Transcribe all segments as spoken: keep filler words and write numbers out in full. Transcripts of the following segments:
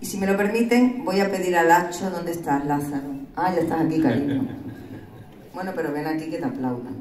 Y si me lo permiten, voy a pedir a Lacho, ¿dónde estás, Lázaro? Ah, ya estás aquí, cariño. Bueno, pero ven aquí que te aplaudan.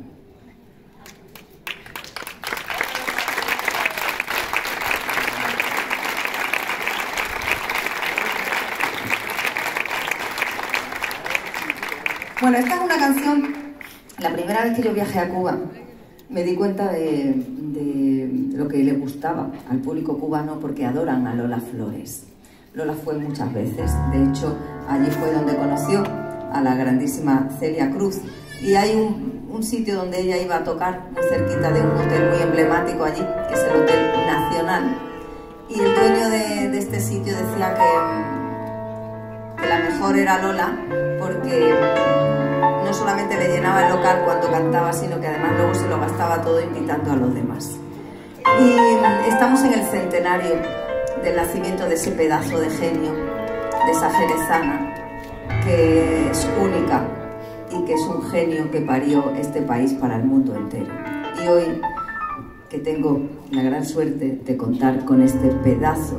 Bueno, esta es una canción, la primera vez que yo viajé a Cuba, me di cuenta de, de lo que le gustaba al público cubano, porque adoran a Lola Flores. Lola fue muchas veces, de hecho, allí fue donde conoció a la grandísima Celia Cruz, y hay un, un sitio donde ella iba a tocar, muy cerquita de un hotel muy emblemático allí, que es el Hotel Nacional, y el dueño de, de este sitio decía que, que la mejor era Lola, porque no solamente le llenaba el local cuando cantaba, sino que además luego se lo gastaba todo invitando a los demás. Y estamos en el centenario del nacimiento de ese pedazo de genio, de esa jerezana, que es única y que es un genio que parió este país para el mundo entero. Y hoy, que tengo la gran suerte de contar con este pedazo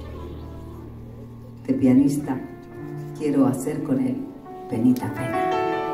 de pianista, quiero hacer con él penita pena.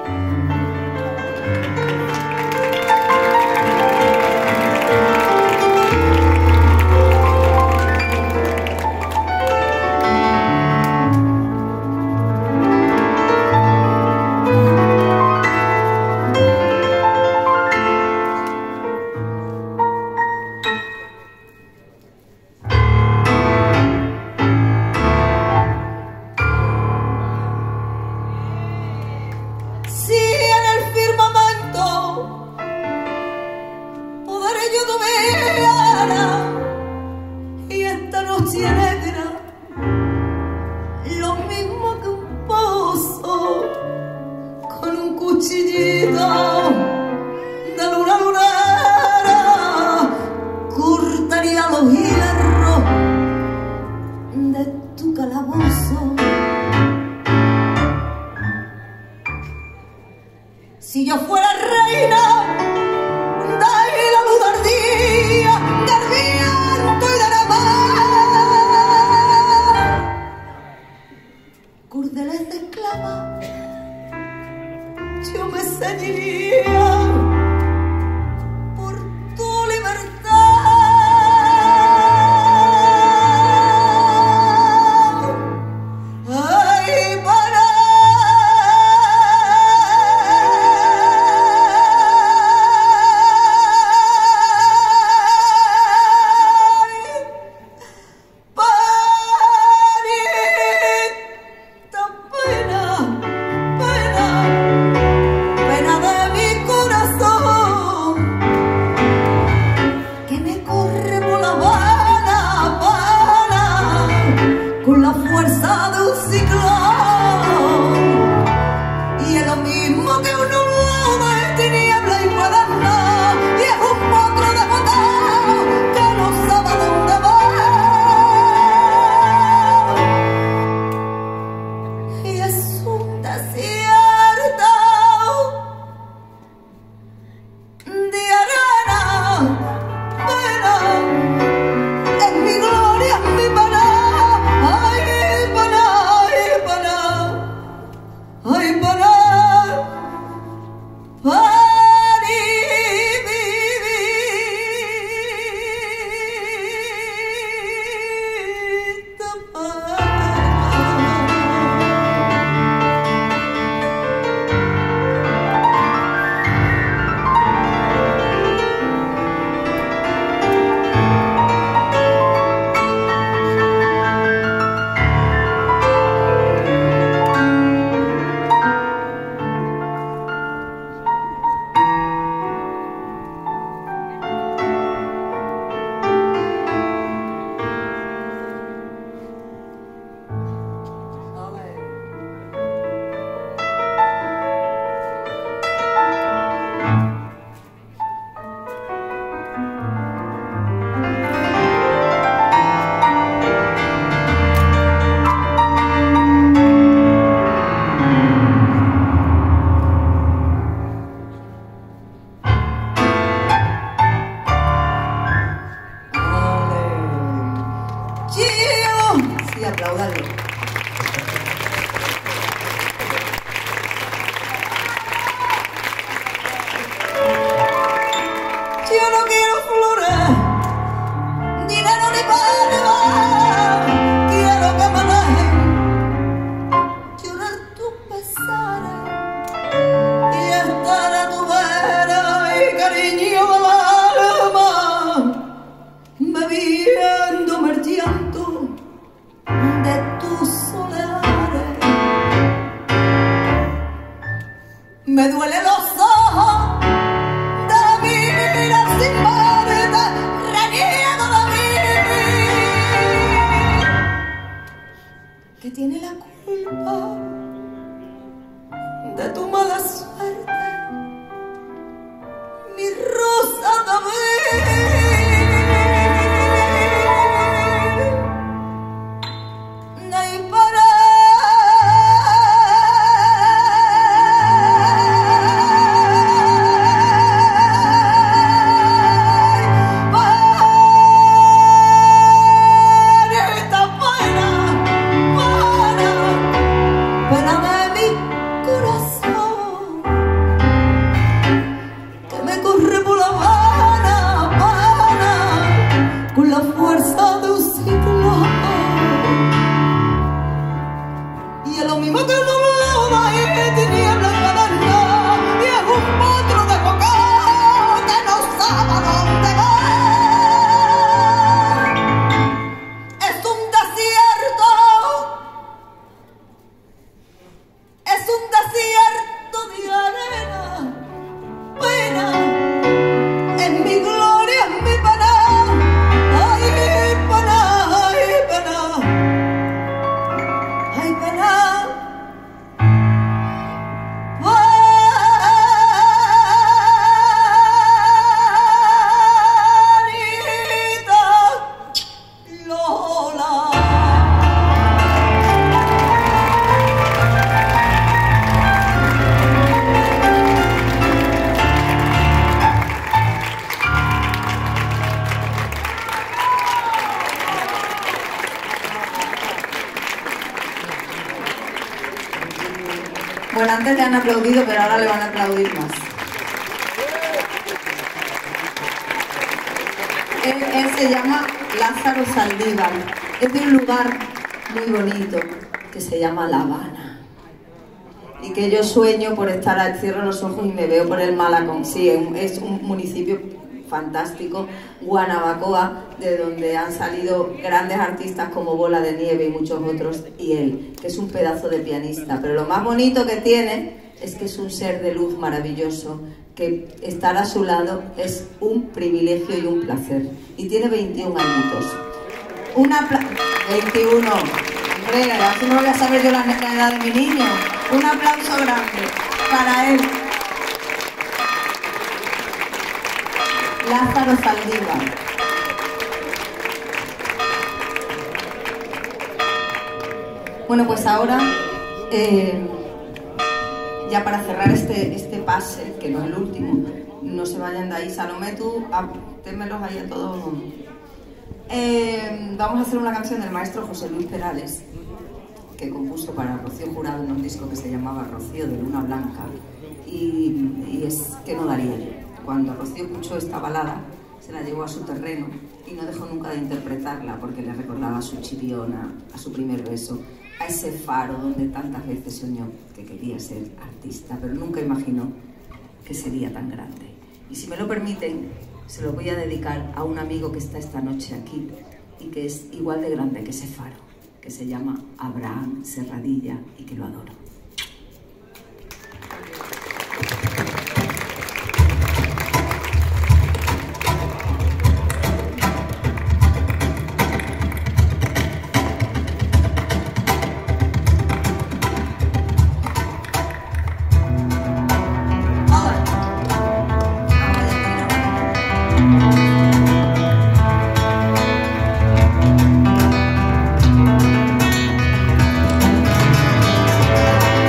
Si yo fuera reina de la luz del día, del viento y de la mar, cordeles de esclava yo me ceñiría por tu libertad. Ay, para con la fuerza de un ciclón, y es lo mismo que un nublado de tiniebla y guadaña, y es un monstruo de batalla que no sabe dónde va, y es un desierto de arena, pena, es mi gloria, es mi pena. Ay, pana, ay, pana. Radio. Yo no quiero flores, dinero ni palma, quiero que me dejen llorar tus pesares y estar a tu vera y cariño del alma, bebiéndome el llanto de tus soleares. Me duelen los ojos de mirar sin verte, reniego de mí, que tiene la culpa de tu mala suerte, mi rosa también. No hay para Bueno, antes le han aplaudido, pero ahora le van a aplaudir más. Él, él se llama Lázaro Saldívar. Es de un lugar muy bonito que se llama La Habana. Y que yo sueño por estar ahí, cierro los ojos y me veo por el Malacón. Sí, es un municipio fantástico, Guanabacoa, de donde han salido grandes artistas como Bola de Nieve y muchos otros, y él, que es un pedazo de pianista. Pero lo más bonito que tiene es que es un ser de luz maravilloso, que estar a su lado es un privilegio y un placer. Y tiene veintiún añitos. Una veintiuno. Hombre, así no voy a saber yo la edad de mi niño. Un aplauso grande para él. Lázaro Saldívar. Bueno, pues ahora, eh, ya para cerrar este, este pase, que no es el último, no se vayan de ahí. Salomé, tú, témelos ahí a todos. Eh, vamos a hacer una canción del maestro José Luis Perales, que compuso para Rocío Jurado en un disco que se llamaba Rocío de Luna Blanca, y, y es que no daría yo. Cuando Rocío escuchó esta balada, se la llevó a su terreno y no dejó nunca de interpretarla, porque le recordaba a su chiriona, a su primer beso, a ese faro donde tantas veces soñó que quería ser artista, pero nunca imaginó que sería tan grande. Y si me lo permiten, se lo voy a dedicar a un amigo que está esta noche aquí y que es igual de grande que ese faro, que se llama Abraham Serradilla y que lo adoro. Thank you.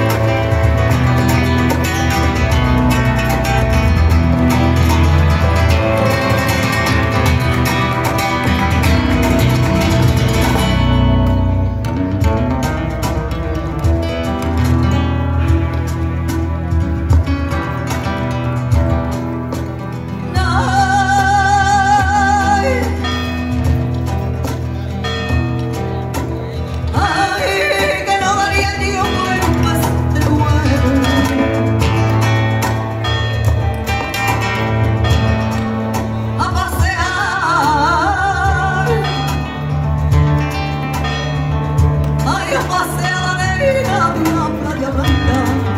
pase a la arena de una playa blanca.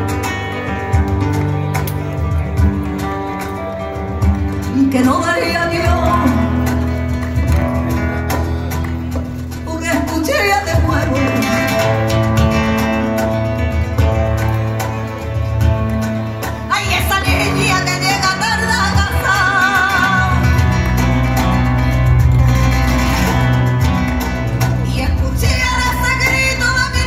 Que no daría Dios porque escuché de nuevo ay, esa niña que llega tarde a casa y escuché ese grito de mi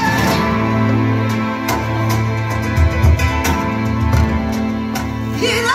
Yeah.